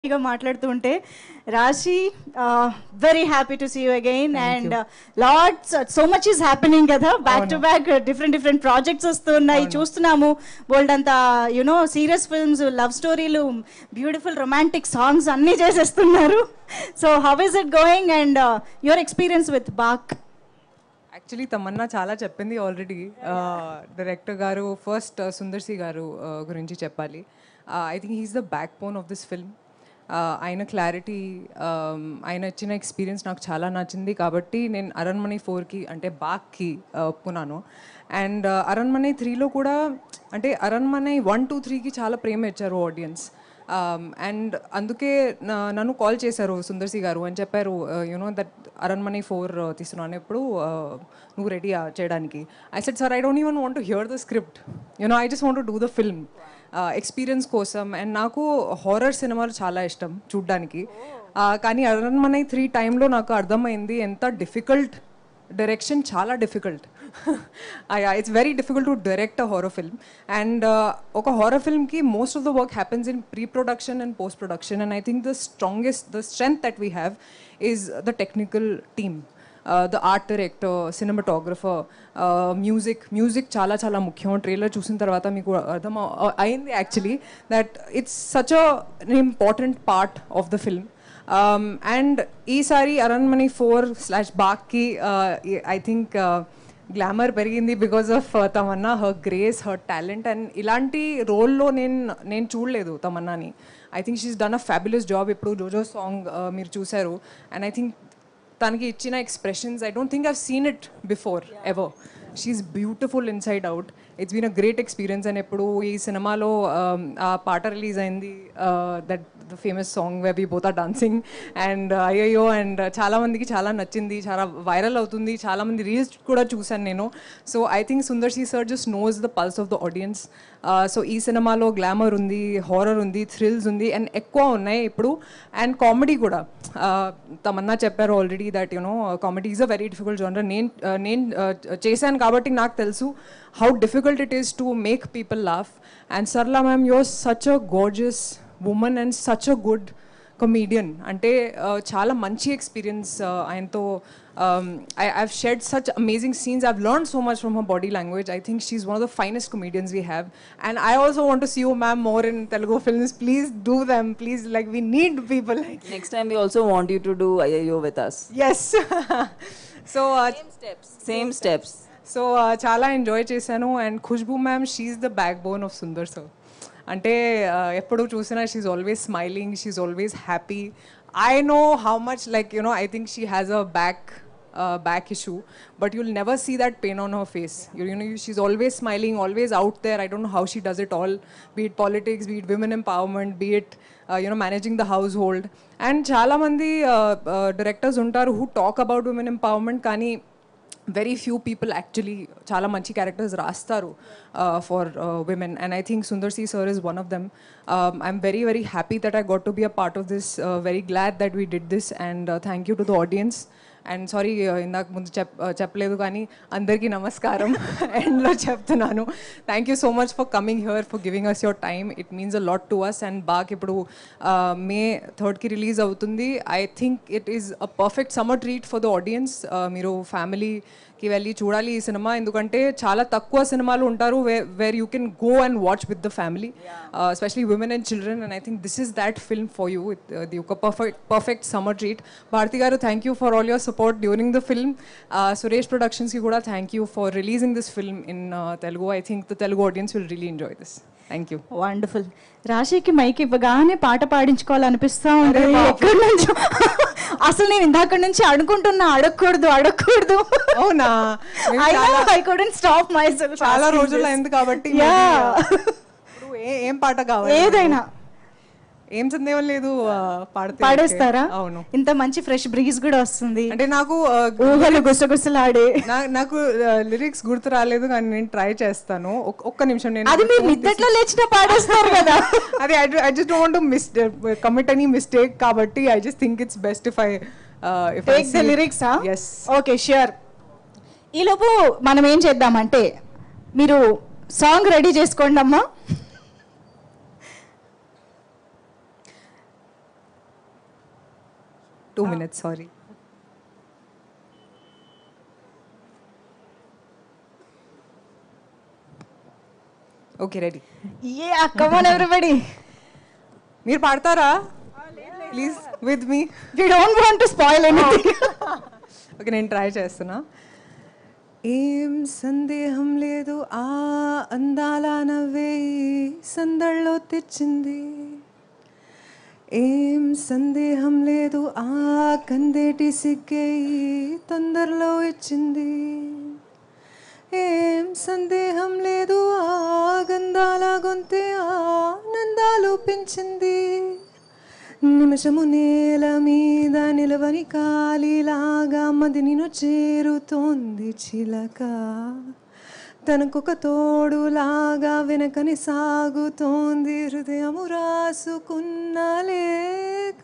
గా మాట్లాడుతూ ఉంటే Raashi very happy to see you again and lots so much is happening కదా back to back different projects వస్తున్నాయి చూస్తున్నాము బోల్డ్ అంతా యునో సీరియస్ ఫిల్మ్స్ లవ్ స్టోరీలు బ్యూటిఫుల్ రొమాంటిక్ సాంగ్స్ అన్నీ చేసేస్తున్నారు so how is it going and your experience with Baak actually Tamannaah చాలా చెప్పింది already director గారు ఫస్ట్ సుందర్సి గారు గురించి చెప్పాలి I think he's the backbone of this film ఆయన క్లారిటీ ఆయన ఇచ్చిన ఎక్స్పీరియన్స్ నాకు చాలా నచ్చింది కాబట్టి నేను అరణ్మణి 4కి అంటే బాక్కి ఒప్పుకున్నాను అండ్ అరణ్మణి 3లో కూడా అంటే అరణ్మణి 1, 2, 3కి చాలా ప్రేమ ఇచ్చారు ఆడియన్స్ అండ్ అందుకే నన్ను కాల్ చేశారు సుందర్సి గారు అని చెప్పారు యూనో దట్ అరణ్మణి 4 తీస్తున్నాను ఎప్పుడు నువ్వు రెడీ చేయడానికి I said sir I don't even want to hear the script you know I just want to do the film experience కోసం అండ్ నాకు హారర్ సినిమాలు చాలా ఇష్టం చూడ్డానికి కానీ అరణ్మణి 3 టైంలో నాకు అర్థమైంది ఎంత డిఫికల్ట్ డైరెక్షన్ చాలా difficult it's very difficult to direct a horror film and ఒక హారర్ ఫిల్మ్కి most of the work happens in pre production and post production and I think the strength that we have is the technical team the art director cinematographer music చాలా చాలా ముఖ్యం trailer చూసిన తర్వాత మీకు అర్థం అయింది actually that it's such an important part of the film and ఈసారి Aranmanai 4/బాక్కి I think glamour పెరిగింది because of Tamannaah her grace her talent and ఇలాంటి రోల్లో నేను చూడలేదు తమన్నాని I think she's done a fabulous job ఇప్పుడు జోజో సాంగ్ మీరు చూశారు అండ్ ఐ థింక్ తనకి ఇచ్చిన expressions I don't think I've seen it before ever she's beautiful inside out it's been a great experience and ఎప్పుడు ఈ సినిమాలో ఆ పాట రిలీజ్ అయింది that the famous song we be both are dancing and అయ్యో and చాలామందికి చాలా నచ్చింది చాలా వైరల్ అవుతుంది చాలామంది రీల్స్ కూడా చూశాను నేను so I think Sundar C sir just knows the pulse of the audience so ఈ సినిమాలో గ్లామర్ ఉంది హారర్ ఉంది థ్రిల్స్ ఉంది అండ్ ఎక్కువ ఉన్నాయి ఇప్పుడు అండ్ కామెడీ కూడా తమన్నా చెప్పారు already that you know comedy is a very difficult genre నేను చేశాను కాబట్టి నాకు తెలుసు how difficult it is to make people laugh and Sarla ma'am your such a gorgeous woman and such a good comedian అంటే చాలా మంచి ఎక్స్పీరియన్స్ ఆయనతో I've shared such amazing scenes. I've learned so much from her body language. I think she's one of the finest comedians we have. And I also want to see you, ma'am, more in Telugu films. Please do them. Please, like, we need people like you. Next time we also want you to do IIO with us. Yes. So, Same steps. So, చాలా enjoy చేశాను and Khushbu ma'am she's the backbone of Sundar sir అంటే ఎప్పుడు చూసినా she's always smiling she's always happy I know how much like you know I think she has a back issue but you'll never see that pain on her face you know she's always smiling always out there I don't know how she does it all be it politics be it women empowerment be it managing the household and chaala mandi directors untaru who talk about women empowerment kani very few people actually chala manchi characters rastaru for women and I think Sundarsi sir is one of them I'm very very happy that I got to be a part of this very glad that we did this and thank you to the audience and sorry ఇందాక ముందు చెప్పలేదు కానీ అందరికీ నమస్కారం ఎండ్లో చెప్తున్నాను thank you so much for coming here for giving us your time it means a lot to us and బాగా ఇప్పుడు May 3కి రిలీజ్ అవుతుంది I think it is a perfect summer treat for the audience మీరు ఫ్యామిలీకి వెళ్ళి చూడాలి ఈ cinema ఎందుకంటే చాలా తక్కువ సినిమాలు ఉంటారు where you can go and watch with the family especially women and children and I think this is that film for you ఇది ఒక పర్ఫెక్ట్ సమ్మర్ ట్రీట్ భారతి గారు thank you for all your support during the film. Suresh Productions ki kuda thank you for releasing this film in Telugu. I think the Telugu audience will really enjoy this. Thank you. Wonderful రాశికి mike ఇవ్వగానే పాట పాడించుకోవాలనిపిస్తా ఉంటుంది ఎక్కడి నుంచో అసలు నేను ఇందాక నుంచి అడుగుంటున్నా అడగకూడదు అవునా I couldn't stop myself చాలా రోజులు అయింది కాబట్టి ఏం పాట కావాలి ఏదైనా ఏం సందేహం లేదు పాడేస్తారా అవును ఇంత మంచి ఫ్రెష్ బ్రీజ్ కూడా వస్తుంది అంటే నాకు ఊహలు గుసగుసలాడే నాకు లిరిక్స్ గుర్తు రాలేదు కానీ నేను ట్రై చేస్తాను ఒక్క నిమిషం నేను అది మీరు నిద్దట్లో లేచినా పాడేస్తారు కదా అది I just don't want to commit any mistake కాబట్టి I just think it's best if take the lyrics yes okay sure ఈలోపు మనం ఏం చేద్దామంటే మీరు సాంగ్ రెడీ చేసుకోండి అమ్మా 2 minutes, sorry. Okay, ready. Yeah, come on everybody. మీరు పాడతారా please with me? We don't want to spoil anything. Okay, నేను ట్రై చేస్తున్నా. ఏం సందేహం లేదు ఆ అందాల నవ్వే సందళ్ళలో తెచ్చింది. ఏం సందేహం లేదు ఆ కందేటి సిగ్గే తొందరలో ఇచ్చింది. ఏం సందేహం లేదు ఆ గంధాల గొంతే ఆనందాలు పెంచింది. నిమిషము నేల మీద నిలవని కాలిలాగా మది నిన్ను చేరుతోంది చిలక. తనకొక తోడులాగా వెనకని సాగుతోంది హృదయము రాసుకున్న లేక.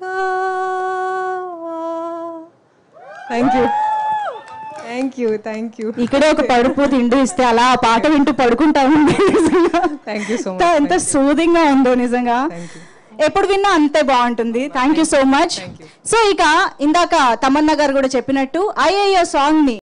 Thank you. ఇక్కడే ఒక పడుపు తిండి ఇస్తే అలా ఆ పాట వింటూ పడుకుంటాము. Thank you so much. ఎంత సూదింగ్ గా ఉందో నిజంగా. ఎప్పుడు విన్నా అంతే బాగుంటుంది. Thank you so much. So ఇక ఇందాక తమన్నా గారు కూడా చెప్పినట్టు అయ్యయ్యో సాంగ్ ని